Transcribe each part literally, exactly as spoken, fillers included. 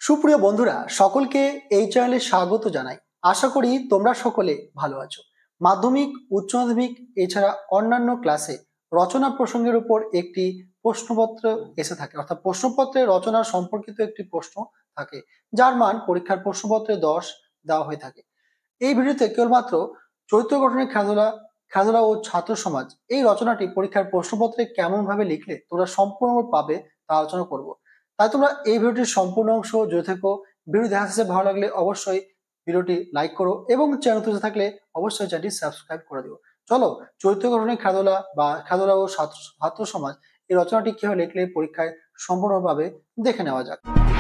সুপ্রিয় বন্ধুরা, সকলকে এই চ্যানেলে স্বাগত জানাই। আশা করি তোমরা সকলে ভালো আছো। মাধ্যমিক, উচ্চ মাধ্যমিক এছাড়া অন্যান্য ক্লাসে রচনা প্রসঙ্গের উপর একটি প্রশ্নপত্র এসে থাকে, অর্থাৎ প্রশ্নপত্রে রচনা সম্পর্কিত একটি প্রশ্ন থাকে, যার মান পরীক্ষার প্রশ্নপত্রে দশ দেওয়া হয়ে থাকে। এই ভিডিওতে কেবলমাত্র চরিত্র গঠনের খেলাধুলা খেলাধুলা ও ছাত্র সমাজ এই রচনাটি পরীক্ষার প্রশ্নপত্রে কেমন ভাবে লিখলে তোমরা সম্পূর্ণ পাবে তা আলোচনা করব। তাই তোমরা এই ভিডিওটির সম্পূর্ণ অংশ জুড়ে থেকো। ভিডিও দেখা শেষে ভালো লাগলে অবশ্যই ভিডিওটি লাইক করো এবং চ্যানেল তুলে থাকলে অবশ্যই চ্যানেলটি সাবস্ক্রাইব করে দিও। চলো চরিত্র গঠনের খেলাধুলা বা খেলাধুলা ও ছাত্র ছাত্র সমাজ এই রচনাটি কিভাবে লিখলে পরীক্ষায় সম্পূর্ণভাবে দেখে নেওয়া যাক।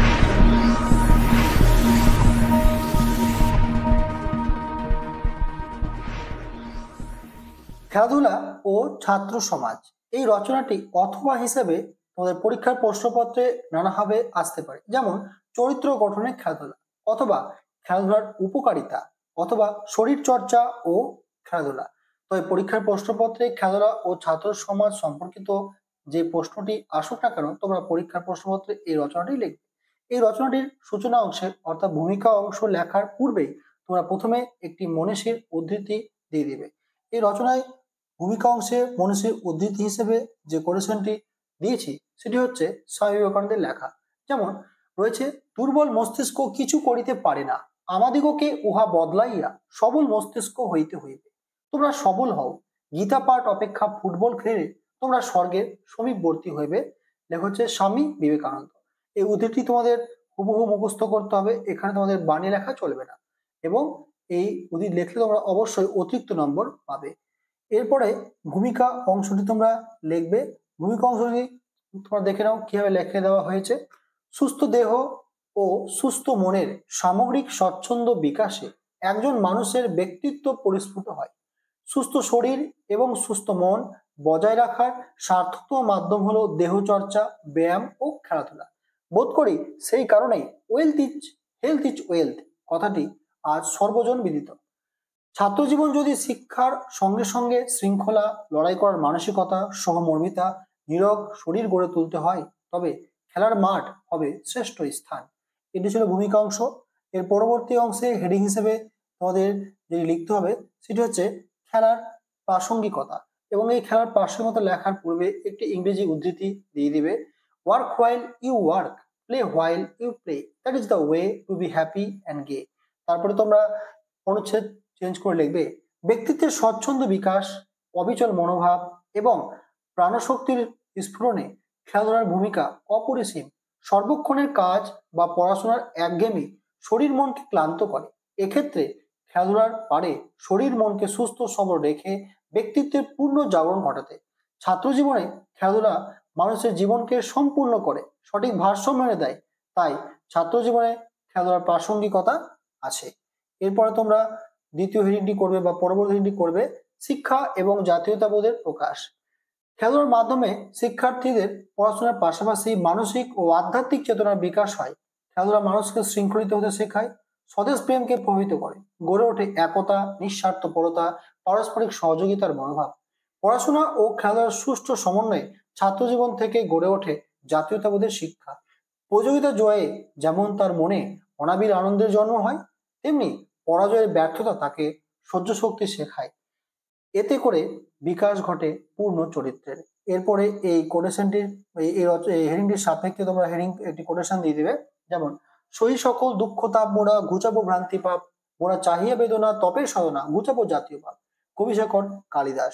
খেলাধুলা ও ছাত্র সমাজ এই রচনাটি অথবা হিসেবে তোমাদের পরীক্ষার প্রশ্নপত্রে নানাভাবে আসতে পারে, যেমন চরিত্র গঠনের খেলাধুলা, অথবা খেলাধুলার উপকারিতা, অথবা শরীর চর্চা ও খেলাধুলা। তবে পরীক্ষার প্রশ্নপত্রে খেলাধুলা ও ছাত্র সমাজ সম্পর্কিত যে প্রশ্নটি আসুক না কেন, তোমরা পরীক্ষার প্রশ্নপত্রে এই রচনাটি লিখবে। এই রচনাটির সূচনা অংশে অর্থাৎ ভূমিকা অংশ লেখার পূর্বেই তোমরা প্রথমে একটি মনীষীর উদ্ধৃতি দিয়ে দিবে। এই রচনায় ভূমিকা অংশে মনীষীর উদ্ধৃতি হিসেবে যে কোটেশনটি দিয়েছি সেটি হচ্ছে স্বামী বিবেকানন্দের লেখা। যেমন রয়েছে, দুর্বল মস্তিষ্ক কিছু করিতে পারে না, আমাদিগকে উহা বদলাইয়া সবল মস্তিষ্ক হইতে হইবে। তোমরা সবল হও, গীতা পাঠ অপেক্ষা ফুটবল খেলে তোমরা স্বর্গের সমীপবর্তী হইবে। লেখা হচ্ছে স্বামী বিবেকানন্দ। এই উদ্ধৃতি তোমাদের হুবহু মুখস্থ করতে হবে, এখানে তোমাদের বানিয়ে লেখা চলবে না, এবং এই উদ্ধৃতি লিখলে তোমরা অবশ্যই অতিরিক্ত নম্বর পাবে। এরপরে ভূমিকা অংশটি তোমরা লিখবে। ভূমিকা অংশটি তোমরা দেখে নাও কিভাবে লিখে দেওয়া হয়েছে। সুস্থ দেহ ও সুস্থ মনের সামগ্রিক স্বচ্ছন্দ বিকাশে একজন মানুষের ব্যক্তিত্ব পরিস্ফুট হয়। সুস্থ শরীর এবং সুস্থ মন বজায় রাখার সার্থকতম মাধ্যম হলো দেহচর্চা, ব্যায়াম ও খেলাধুলা। বোধ করি সেই কারণেই wealth is health is wealth কথাটি আজ সর্বজন বিদিত। ছাত্র জীবন যদি শিক্ষার সঙ্গে সঙ্গে শৃঙ্খলা, লড়াই করার মানসিকতা, সহমর্মিতা, নীরব শরীর গড়ে তুলতে হয়, তবে খেলার মাঠ হবে শ্রেষ্ঠ স্থান। এটি ছিল ভূমিকা অংশ। এর পরবর্তী অংশে হেডিং হিসেবে তোমাদের যেটি লিখতে হবে সেটি হচ্ছে খেলার প্রাসঙ্গিকতা, এবং এই খেলার প্রাসঙ্গিকতা লেখার পূর্বে একটি ইংরেজি উদ্ধৃতি দিয়ে দিবে। Work while you work, play while you play, that is the way to be happy and gay. তারপরে তোমরা অনুচ্ছেদ চেঞ্জ করে লিখবে, ব্যক্তিত্বের স্বচ্ছন্দ বিকাশ, অবিচল মনোভাব এবং প্রাণশক্তির স্ফুরণে খেলাধুলার ভূমিকা অপরিসীম। সর্বক্ষণের কাজ বা পড়াশোনার একঘেয়েমি শরীর মনকে ক্লান্ত করে। এক্ষেত্রে খেলাধুলার পারে শরীর মনকে সুস্থ সবল রেখে ব্যক্তিত্বের পূর্ণ জাগরণ ঘটাতে। ছাত্র জীবনে খেলাধুলা মানুষের জীবনকে সম্পূর্ণ করে, সঠিক ভারসাম্য এনে দেয়। তাই ছাত্র জীবনে খেলাধুলার প্রাসঙ্গিকতা আছে। এরপরে তোমরা দ্বিতীয় হেডিংটি করবে বা পরবর্তী হেডিংটি করবে শিক্ষা এবং জাতীয়তাবোধের প্রকাশ। খেলাধুলার মাধ্যমে শিক্ষার্থীদের পড়াশোনার পাশাপাশি মানসিক ও আধ্যাত্মিক চেতনার বিকাশ হয়। খেলাধুলা মানুষকে শৃঙ্খলিত হতে শেখায়, স্বদেশ প্রেমকে প্রভাবিত করে, গড়ে ওঠে একতা, নিঃস্বার্থপরতা, পারস্পরিক সহযোগিতার মনোভাব। পড়াশোনা ও খেলাধুলার সুষ্ঠু সমন্বয়ে ছাত্র জীবন থেকে গড়ে ওঠে জাতীয়তাবোধের শিক্ষা। প্রতিযোগিতা জয়ে যেমন তার মনে অনাবিল আনন্দের জন্ম হয়, তেমনি পরাজয়ের ব্যর্থতা তাকে সহ্য শক্তি শেখায়। এতে করে বিকাশ ঘটে পূর্ণ চরিত্রের। এরপরে এই কোটেশনটির এই হেডিংটির সাপেক্ষে তোমরা হেডিং একটি কোটেশন দিয়ে দিবে। যেমন, সহি সকল দুঃখ তাপ মোরা ঘুচাবো ভ্রান্তি পাপ, মোরা চাহিয়া বেদনা তপে সাধনা ঘুচাবো জাতীয় পাপ। কবি শেখর কালিদাস।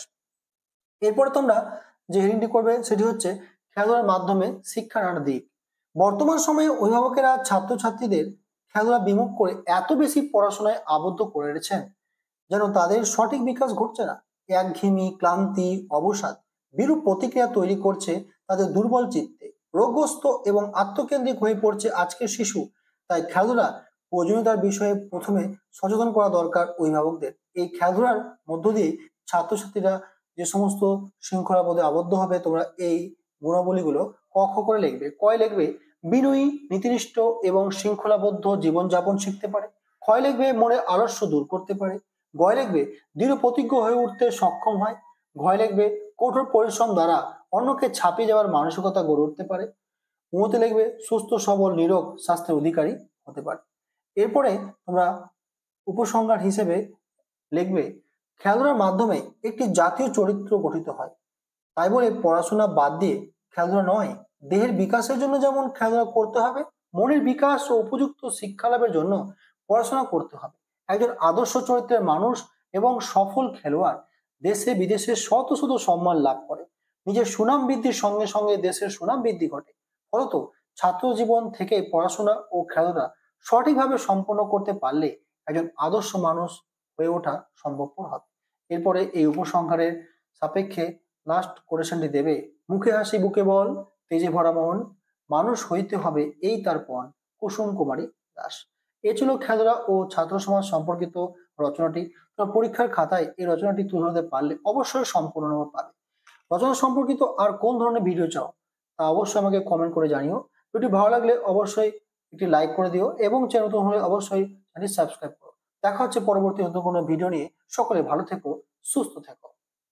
এরপরে তোমরা যে হেডিংটি করবে সেটি হচ্ছে খেলাধুলার মাধ্যমে শিক্ষার নানা দিক। বর্তমান সময়ে অভিভাবকেরা ছাত্রছাত্রীদের খেলাধুলা বিমুখ করে এত বেশি পড়াশোনায় আবদ্ধ করে রেখেছেন যেন তাদের সঠিক বিকাশ ঘটছে না। একঘেয়েমি, ক্লান্তি, অবসাদ বিরূপ প্রতিক্রিয়া তৈরি করছে তাদের দুর্বল চিত্তে। রোগগ্রস্ত এবং আত্মকেন্দ্রিক হয়ে পড়ছে আজকের শিশু। তাই খেলাধুলা প্রয়োজনীয়তার বিষয়ে প্রথমে সচেতন করা দরকার অভিভাবকদের। এই খেলাধুলার মধ্য দিয়ে ছাত্রছাত্রীরা যে সমস্ত শৃঙ্খলাবোধে আবদ্ধ হবে, তোমরা এই গুণাবলীগুলো ক খ করে লিখবে। কয় লিখবে, বিনয়ী, নীতিনিষ্ঠ এবং শৃঙ্খলাবদ্ধ জীবনযাপন শিখতে পারে। ক্ষয় লিখবে, মনে আলস্য দূর করতে পারে। গয় লিখবে, দৃঢ় প্রতিজ্ঞ হয়ে উঠতে সক্ষম হয়। ঘয় লিখবে, কঠোর পরিশ্রম দ্বারা অন্যকে ছাপিয়ে যাওয়ার মানসিকতা গড়ে উঠতে পারে। উমতে লিখবে সুস্থ সবল নিরোগ স্বাস্থ্যের অধিকারী হতে পারে। এরপরে তোমরা উপসংহার হিসেবে লিখবে খেলাধুলার মাধ্যমে একটি জাতীয় চরিত্র গঠিত হয়। তাই বলে পড়াশোনা বাদ দিয়ে খেলাধুলা নয়, দেহের বিকাশের জন্য যেমন খেলাধুলা করতে হবে, মনের বিকাশ ও উপযুক্ত শিক্ষা লাভের জন্য পড়াশোনা করতে হবে। একজন আদর্শ চরিত্রের মানুষ এবং সফল খেলোয়াড় দেশে বিদেশে শত শত সম্মান লাভ করে, নিজের সুনাম বৃদ্ধির সঙ্গে সঙ্গে দেশের সুনাম বৃদ্ধি ঘটে। ফলত ছাত্র জীবন থেকে পড়াশোনা ও খেলাধুলা সঠিকভাবে সম্পন্ন করতে পারলে একজন আদর্শ মানুষ হয়ে ওঠা সম্ভবপর হবে। এরপরে এই উপসংহারের সাপেক্ষে লাস্ট কোটেশনটি দেবে, মুখে হাসি বুকে বল, তেজে ভরা মন, মানুষ হইতে হবে এই তার পণ, কুসুম কুমারী দাস। এ ছিল খেলাধুলা ও ছাত্র সমাজ সম্পর্কিত রচনাটি। পরীক্ষার খাতায় এই রচনাটি তুলে ধরতে পারলে অবশ্যই সম্পূর্ণ নম্বর পাবে। রচনা সম্পর্কিত আর কোন ধরনের ভিডিও চাও তা অবশ্যই আমাকে কমেন্ট করে জানিও। ভিডিও ভালো লাগলে অবশ্যই একটি লাইক করে দিও এবং চ্যানেল নতুন হলে অবশ্যই চ্যানেলটি সাবস্ক্রাইব করো। দেখা হচ্ছে পরবর্তী নতুন কোনো ভিডিও নিয়ে। সকলে ভালো থেকো, সুস্থ থেকো।